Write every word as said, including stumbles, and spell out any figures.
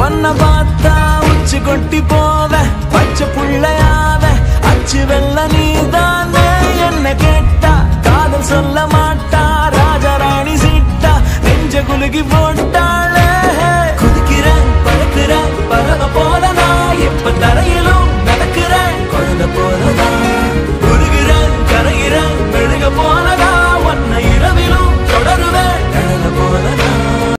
ஒன்ன பார்த்தா உச்சி கொட்டி போவ பச்சை புள்ளையாவ அச்சு வெள்ள நீ